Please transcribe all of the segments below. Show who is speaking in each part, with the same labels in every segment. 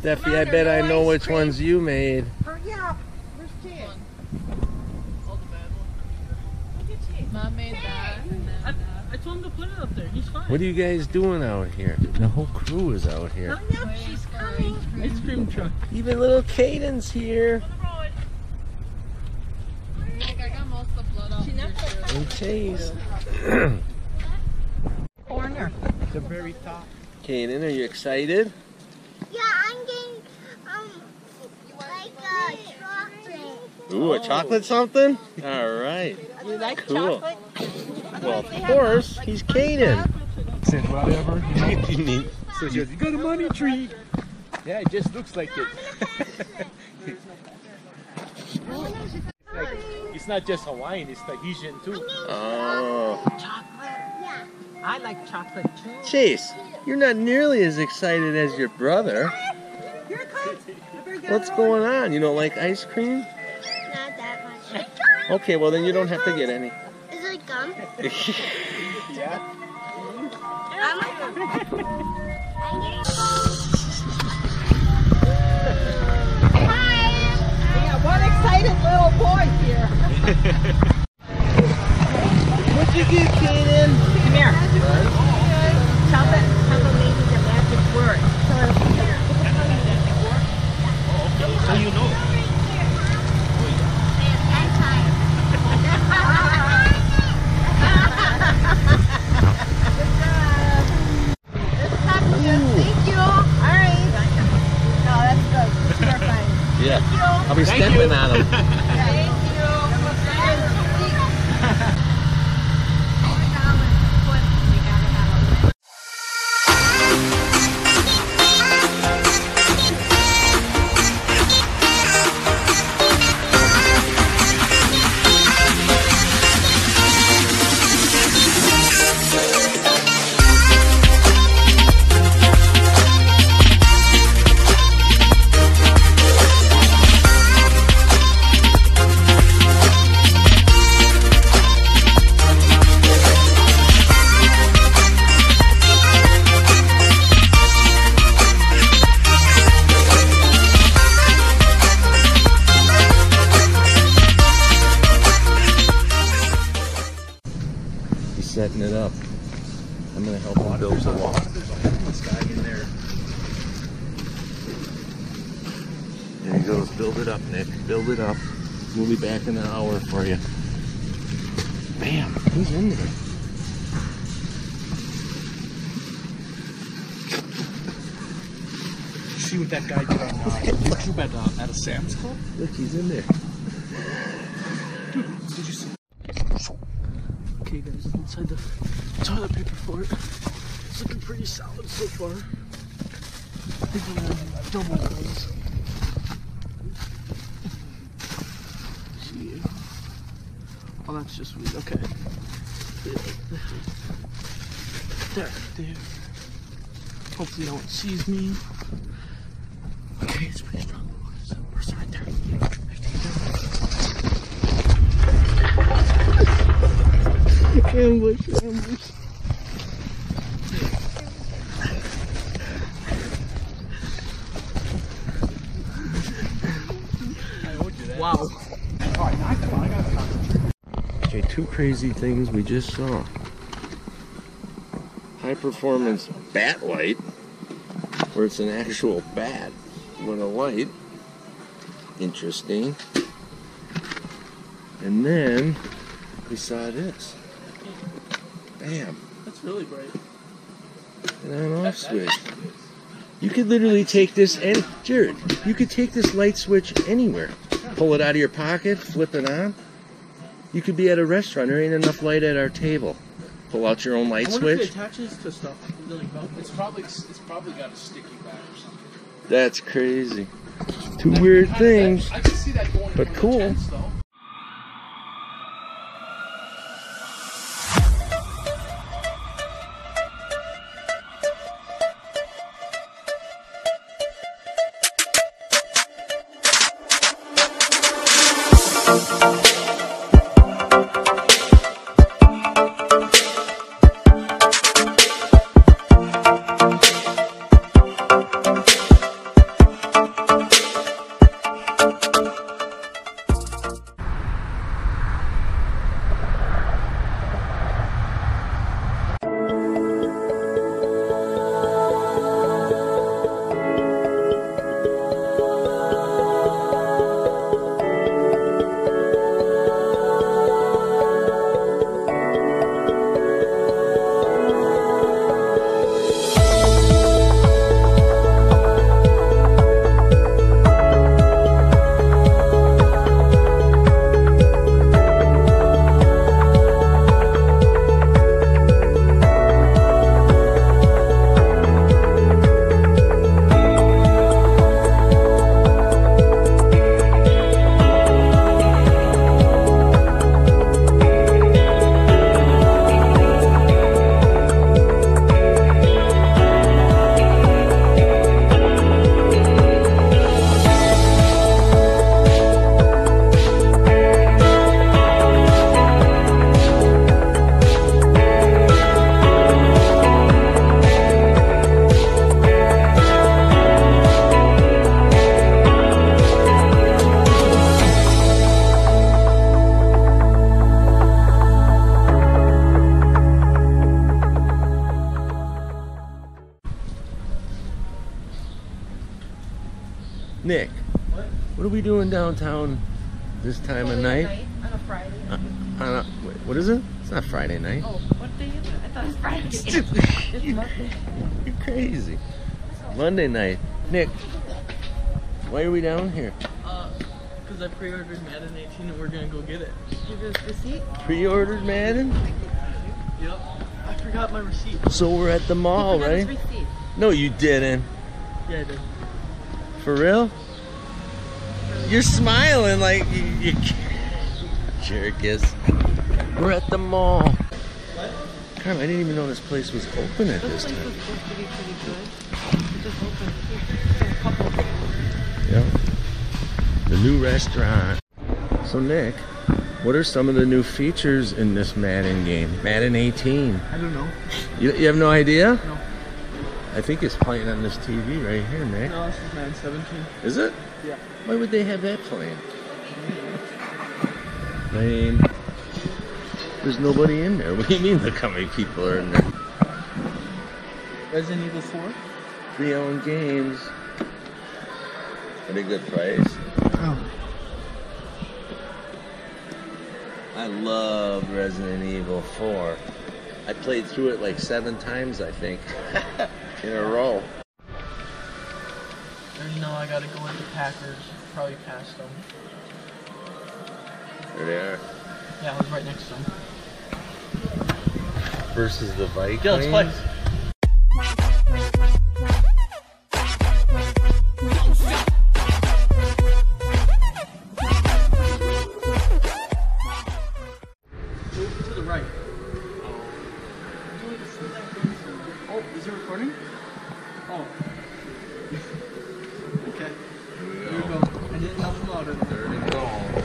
Speaker 1: Steffi, I bet I know which ones you made.
Speaker 2: Hurry up. Where's Chase?
Speaker 3: All the bad ones.
Speaker 2: Look at Chase.
Speaker 3: Mom made that. And then
Speaker 4: I told him to put it up there. He's fine.
Speaker 1: What are you guys doing out here? The whole crew is out here.
Speaker 2: Hurry up, she's coming.
Speaker 4: Ice cream truck.
Speaker 1: Even little Caden's here.
Speaker 3: Like, I got most of the blood off your shoe.
Speaker 1: And Chase.
Speaker 2: Corner.
Speaker 4: The very top.
Speaker 1: Caden, are you excited?
Speaker 5: Yeah, I'm getting like chocolate.
Speaker 1: Ooh, a chocolate something? All right.
Speaker 2: You like
Speaker 1: Cool.
Speaker 2: chocolate?
Speaker 1: Well, of course, he's Caden.
Speaker 6: Said whatever.
Speaker 1: You need-
Speaker 6: So she goes, you got a money tree. Yeah, it just looks like it. It's not just Hawaiian, it's Tahitian too.
Speaker 1: Oh.
Speaker 2: Chocolate.
Speaker 5: Yeah.
Speaker 2: I like chocolate too.
Speaker 1: Chase, you're not nearly as excited as your brother.
Speaker 2: Here it comes.
Speaker 1: What's going on? You don't like ice cream?
Speaker 5: Not that much.
Speaker 1: Okay, well then you don't have to get any.
Speaker 5: Is it gum?
Speaker 6: Yeah.
Speaker 5: I'm getting
Speaker 2: We got one excited little boy here.
Speaker 1: What'd you get, Caden?
Speaker 2: Come here. Chocolate made me the magic word.
Speaker 6: So you know.
Speaker 2: Thank you. All right. No, that's good. You're fine.
Speaker 1: Yeah. I'll be stepping on him.
Speaker 2: Thank you.
Speaker 1: Setting it up. I'm gonna help him build the wall.
Speaker 6: This guy in there.
Speaker 1: There he goes. Build it up, Nick. Build it up. We'll be back in an hour for you. Bam! Who's in there?
Speaker 6: See what that guy did on YouTube at a Sam's Club?
Speaker 1: Look, he's in there.
Speaker 6: Did you see? Okay, guys, inside the toilet paper for it. It's looking pretty solid so far. I think we're gonna have double those. See. Oh, that's just weird. Okay. There. Hopefully, no one sees me. Okay, it's pretty strong. There's a person right there. Ambush. Wow.
Speaker 1: Okay, two crazy things we just saw. High performance bat light, where it's an actual bat with a light. Interesting. And then we saw this. Bam.
Speaker 4: That's really bright.
Speaker 1: And on off switch. You could literally take this and Jared, you could take this light switch anywhere. Pull it out of your pocket, flip it on. You could be at a restaurant, there ain't enough light at our table. Pull out your own light
Speaker 4: I wonder if
Speaker 1: switch.
Speaker 4: it attaches to stuff. Like milk. It's probably got a sticky back or something.
Speaker 1: That's crazy. Two weird things,
Speaker 4: I can see that going.
Speaker 1: but
Speaker 4: from the
Speaker 1: cool.
Speaker 4: tents, though.
Speaker 1: Nick, what are we doing downtown this time of night?
Speaker 3: On a Friday.
Speaker 1: Wait, what is it? It's not Friday night.
Speaker 3: Oh, what day is it? I thought it was Friday. It's Monday.
Speaker 1: You're crazy. Monday night. Nick, why are we down here?
Speaker 6: Because I pre-ordered Madden 18 and we're gonna go get it.
Speaker 3: Give us receipt.
Speaker 1: Pre-ordered Madden?
Speaker 6: Yep. I forgot my receipt.
Speaker 1: So we're at the mall,
Speaker 3: Give us
Speaker 1: right?
Speaker 3: receipt.
Speaker 1: No, you didn't.
Speaker 6: Yeah, I did.
Speaker 1: For real? You're smiling like you jerkus. We're at the mall.
Speaker 6: What?
Speaker 1: Crap, I didn't even know this place was open at this
Speaker 3: This place
Speaker 1: time.
Speaker 3: was supposed to be pretty good. It just opened a couple of days.
Speaker 1: Yeah. The new restaurant. So Nick, what are some of the new features in this Madden game? Madden 18.
Speaker 6: I don't know.
Speaker 1: You have no idea?
Speaker 6: No.
Speaker 1: I think it's playing on this TV right here, Nick.
Speaker 6: No, this is Madden 17.
Speaker 1: Is it?
Speaker 6: Yeah.
Speaker 1: Why would they have that playing? Lame. There's nobody in there. What do you mean look how many people are in there?
Speaker 6: Resident Evil 4?
Speaker 1: Pre-owned games. At a good price.
Speaker 6: Oh.
Speaker 1: I love Resident Evil 4. I played through it like 7 times, I think, in a row.
Speaker 6: And now I gotta go into Packers. Probably past them.
Speaker 1: There they are.
Speaker 6: Yeah, I was right next to them.
Speaker 1: Versus the Vikings.
Speaker 6: Yeah, let's play. Move to the right. Oh, is it recording? Oh. Okay.
Speaker 1: Here we
Speaker 6: Here we go. I didn't know about it.
Speaker 1: There we go.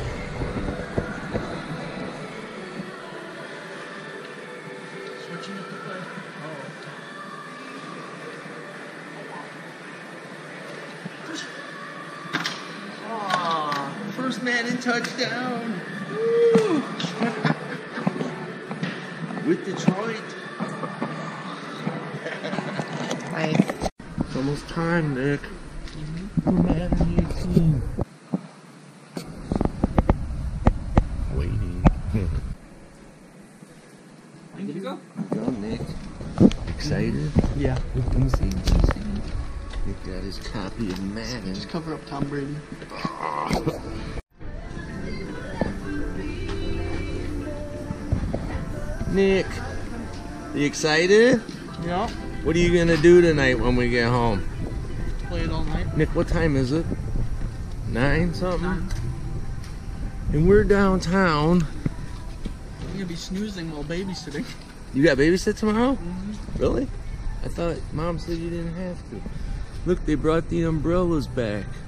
Speaker 6: Switching up the play. Oh.
Speaker 1: Aw, first Madden touchdown. Woo. With Detroit.
Speaker 3: Nice.
Speaker 1: It's almost time, Nick. For Madden 18. Waiting.
Speaker 6: Thank you.
Speaker 1: Go, Nick. Excited?
Speaker 6: Yeah.
Speaker 1: Let me see. Nick got his copy of Madden.
Speaker 6: Just cover up Tom Brady.
Speaker 1: Nick, you excited?
Speaker 6: Yeah.
Speaker 1: What are you gonna do tonight when we get home?
Speaker 6: Play it all night.
Speaker 1: Nick, what time is it? 9 something? And we're downtown.
Speaker 6: I'm gonna be snoozing while babysitting.
Speaker 1: You got babysit tomorrow? Really? I thought Mom said you didn't have to. Look, they brought the umbrellas back.